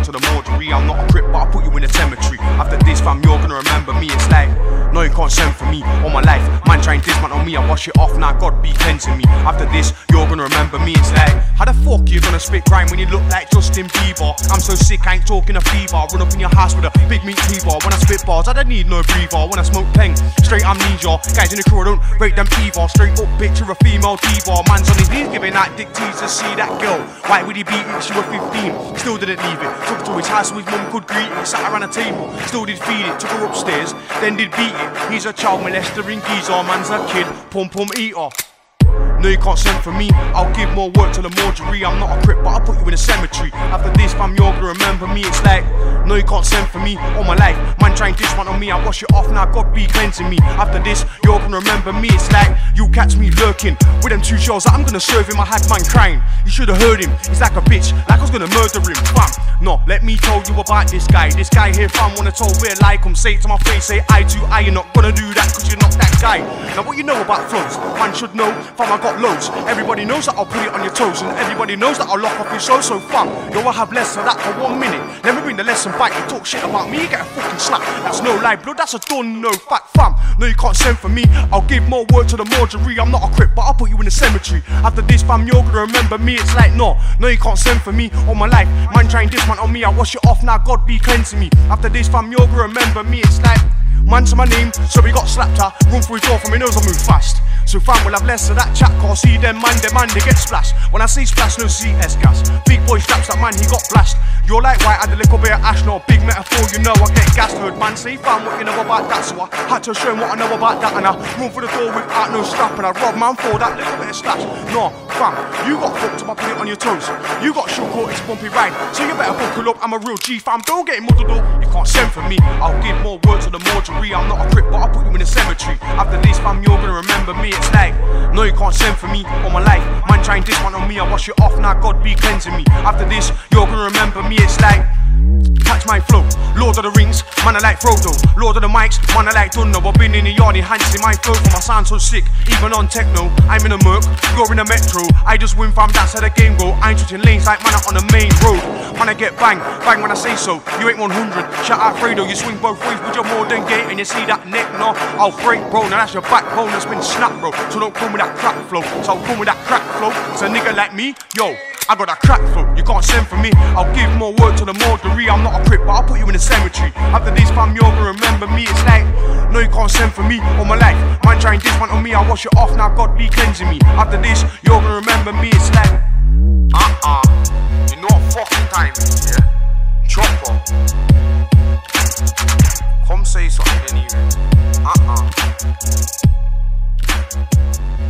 to the mortuary. I'm not a crip, but I'll put you in the cemetery. After this, fam, you're gonna remember me. It's like, no, you can't send for me all my life. Man trying this man on me, I wash it off, now God be cleansing me. After this, you're gonna remember me. It's like, how the fuck you gonna spit grime when you look like Justin Bieber? I'm so sick, I ain't talking a fever. Run up in your house with a big meat cleaver. When I spit bars, I don't need no breather. When I smoke peng, straight amnesia. Guys in the crew, I don't rate them either. Straight up picture a female diva. Man's on his knees giving that dick teaser. See that girl, why would he beat it? She was 15, still didn't leave it. Took her to his house so his mum could greet it. Sat around a table, still did feed it. Took her upstairs, then did beat it. He's a child molester in geezer, man's a kid, pum eater. No, you can't send for me, I'll give more work to the mortuary. I'm not a crip, but I'll put you in a cemetery. After this, fam, you're gonna remember me. It's like, no, you can't send for me all my life. Man trying this one on me, I wash it off, now God be cleansing me. After this, you're gonna remember me. It's like, you catch me lurking with them 2 shells that I'm gonna serve him. I had man crying, you should've heard him. He's like a bitch, like I was gonna murder him, fam. No, let me tell you about this guy. This guy here, fam, wanna tell where like him. Say it to my face, say eye to eye. You're not gonna do that cause you're not that guy. Now what you know about flows, man should know, fam, I got loads. Everybody knows that I'll put it on your toes, and everybody knows that I'll lock off your show. So fam, yo, I have less of that for 1 minute. Let me bring the lesson back. You talk shit about me, you get a fucking slap. That's no lie, blood, that's a done, no fact, fam. No, you can't send for me, I'll give more work to the mortuary. I'm not a crip, but I'll put you in the cemetery. After this, fam, you're gonna remember me. It's like, no, you can't send for me all my life. Man trying this man on me, I wash it off, now God be cleansing me. After this, fam, you're gonna remember me. It's like, man to my name, so we got slapped her. Run through his door from he knows I move fast. So fam, we'll have less of that chat, cause see them man, they get splashed. When I say splash, no CS gas. Big boy straps that man, he got blashed. You're like white, add a little bit of ash, no big metaphor, you know I get gassed. Heard man say fam, what you know about that, so I had to show him what I know about that. And I run for the door without no strap, and I rob man for that little bit of slash. No, fam, you got fucked up, I put it on your toes. You got shook out, it's bumpy ride, so you better buckle up, I'm a real G, fam, don't get muddled up. You can't send for me, I'll give more work to the mortuary. I'm not a crip, but I'll put you in the cemetery. After this, fam, you're gonna remember me. It's like, no, you can't send for me all my life. Man trying this one on me, I wash it off, now God be cleansing me. After this, you're gonna remember me. It's like, catch my flow, Lord of the Rings, man I like Frodo. Lord of the mics, man I like Dunno. I've been in the yard enhancing my flow for my sound so sick, even on techno. I'm in a Merc, you're in a Metro. I just win fam, that's how the game go. I ain't switching lanes like man out on the main road. Man I get bang when I say so. You ain't 100, shout out Fredo. You swing both ways with your modern gate and you see that neck, no, I'll break bro. Now that's your backbone that's been snapped bro. So don't come with that crack flow, so I'll come with that crack flow. So a nigga like me, yo, I got that crack flow, you can't send for me. I'll give more work to the mortuary. I'm not a crip, but I'll put you in the cemetery. After this, fam, you're gonna remember me. It's like, no, you can't send for me all my life. Man trying this one on me, I wash it off, now God be cleansing me. After this, you're gonna remember me. It's like, you know what fucking time it is, yeah? Chopper, come say something anyway.